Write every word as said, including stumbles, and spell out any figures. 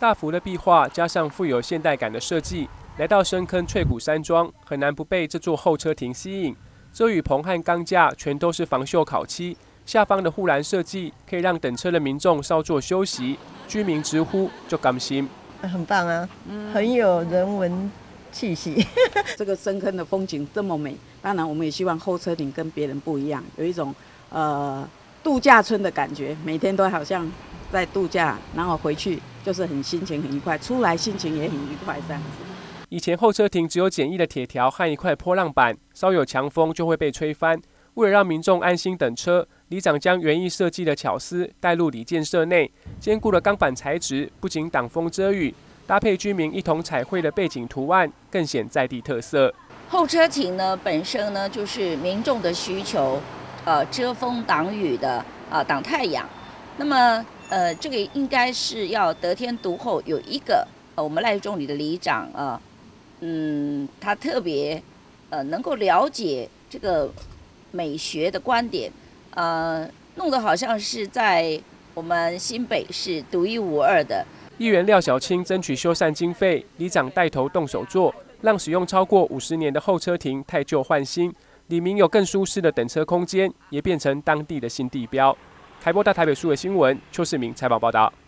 大幅的壁画加上富有现代感的设计，来到深坑翠谷山庄，很难不被这座候车亭吸引。遮雨棚和钢架全都是防锈烤漆，下方的护栏设计可以让等车的民众稍作休息。居民直呼就甘心， 很棒啊，很有人文气息。 这个深坑的风景这么美，当然我们也希望候车亭跟别人不一样，有一种呃度假村的感觉，每天都好像在度假，然后回去就是很心情很愉快，出来心情也很愉快这样子。 以前候车亭只有简易的铁条和一块波浪板，稍有强风就会被吹翻。为了让民众安心等车，里长将园艺设计的巧思带入里建设内，坚固的钢板材质不仅挡风遮雨，搭配居民一同彩绘的背景图案，更显在地特色。 候车亭呢本身呢就是民众的需求，呃，遮风挡雨的啊、呃，挡太阳。那么呃，这个应该是要得天独厚，有一个呃，我们赖仲里的里长啊、呃，嗯，他特别呃能够了解这个美学的观点，呃，弄得好像是在我们新北市独一无二的。 议员廖小青争取修缮经费，里长带头动手做，让使用超过五十年的候车亭汰旧换新，里民有更舒适的等车空间，也变成当地的新地标。台播大台北数位新闻邱世明采访报道。